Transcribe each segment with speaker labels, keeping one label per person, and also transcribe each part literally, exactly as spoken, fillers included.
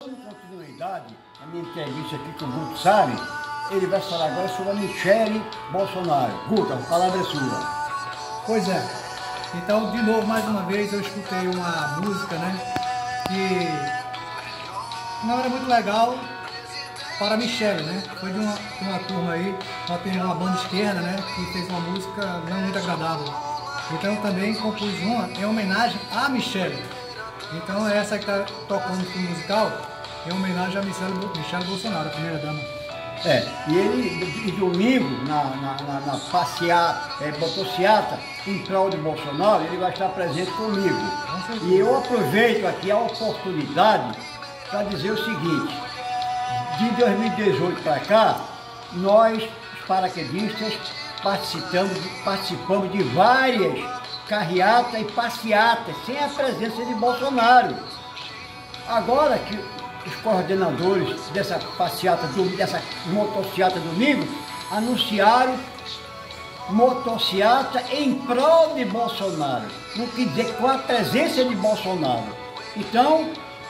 Speaker 1: Dando continuidade à minha entrevista aqui com o Guto Salles, ele vai falar agora sobre a Michele Bolsonaro. Guto, a palavra é sua.
Speaker 2: Pois é. Então, de novo, mais uma vez, eu escutei uma música, né, que não era muito legal para a Michele, né? Foi de uma, de uma turma aí, ela tem uma banda esquerda, né, que fez uma música não muito agradável. Então, eu também compus uma em homenagem à Michele. Então, essa que está tocando no fundo musical é em homenagem à Michele, Michele Bolsonaro, a primeira dama.
Speaker 1: É, e ele, e domingo, na, na, na, na passeata, é, motociata, em prol de Bolsonaro, ele vai estar presente comigo. E eu aproveito aqui a oportunidade para dizer o seguinte: de dois mil e dezoito para cá, nós, os paraquedistas, participamos, participamos de várias carreatas e passeatas, sem a presença de Bolsonaro. Agora que os coordenadores dessa passeata, dessa motociata domingo, anunciaram motociata em prol de Bolsonaro. Não quer dizer com a presença de Bolsonaro. Então,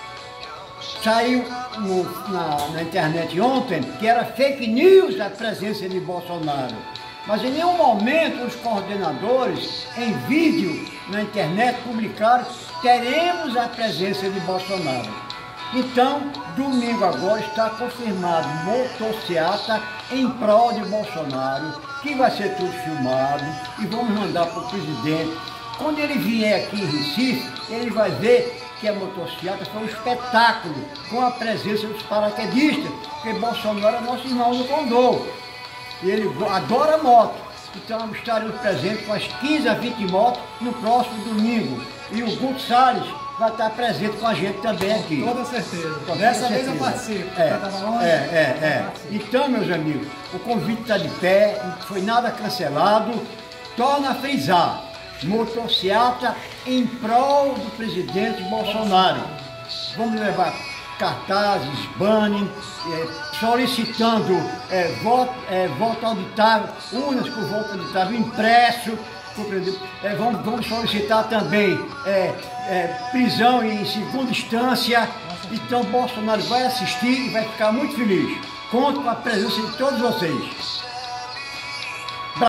Speaker 1: saiu no, na, na internet ontem que era fake news a presença de Bolsonaro. Mas em nenhum momento os coordenadores, em vídeo na internet, publicaram: teremos a presença de Bolsonaro. Então, domingo agora está confirmado motociata em prol de Bolsonaro, que vai ser tudo filmado e vamos mandar para o presidente. Quando ele vier aqui em Recife, ele vai ver que a motociata foi um espetáculo, com a presença dos paraquedistas, porque Bolsonaro é nosso irmão do Condor. E ele adora moto. Então estaremos presentes com as quinze a vinte motos no próximo domingo. E o Guto Salles vai estar presente com a gente também aqui.
Speaker 2: Com toda certeza.
Speaker 1: Com
Speaker 2: Dessa
Speaker 1: toda
Speaker 2: vez
Speaker 1: certeza.
Speaker 2: eu participo.
Speaker 1: É,
Speaker 2: é,
Speaker 1: é, é, é. Então, meus amigos, o convite está de pé, não foi nada cancelado. Torna a frisar: motociata em prol do presidente Bolsonaro. Vamos levar cartazes, banner, é, solicitando é, voto, é, voto auditável, urnas com voto auditável impresso. É, vamos, vamos solicitar também é, é, prisão em segunda instância. Então Bolsonaro vai assistir e vai ficar muito feliz. Conto com a presença de todos vocês.